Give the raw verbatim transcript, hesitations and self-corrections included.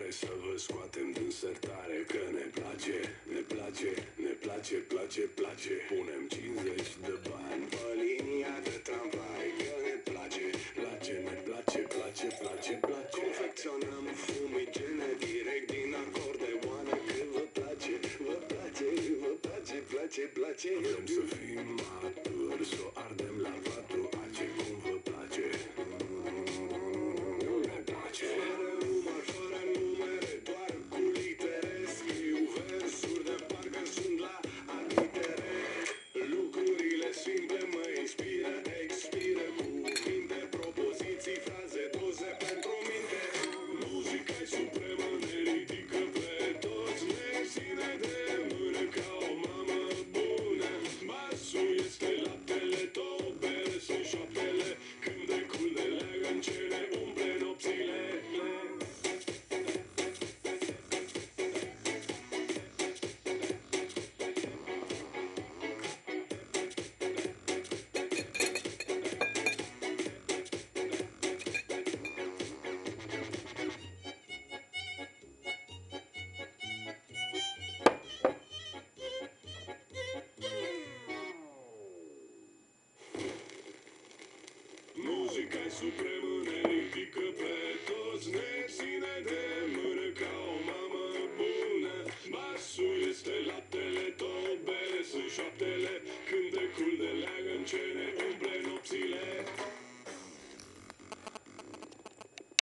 Hai să vă scoatem din sertare, că ne place, ne place, ne place, place, place. Punem cincizeci de bani pe linia de tramvai, că ne place, place, ne place, place, place, place. Confecționăm fumigene direct din acordeoane, că vă place, vă place, vă place, place, place. Vrem să fim maturi, să o ardem la patru ace, cum vă place. Nu ne place. Fără număr, fără numere, doar cu litere. Scriu versuri de parcă sunt la admitere. Lucrurile simple mă inspiră, expiră cuvinte, propoziții, fraze, doze pentru minte. Muzica-i supremă, ne ridică pe toți, ne ține de mână ca o mamă bună. Basul este laptele, tobele sunt șoaptele, cântecul de leagăn ce ne umple nopțile. Muzica-i supremă, ne ridică pe toți, ne ține de mână ca o mamă bună. Basul este laptele, tobele sunt șoaptele, cântecul de leagăn ce ne umple nopțile.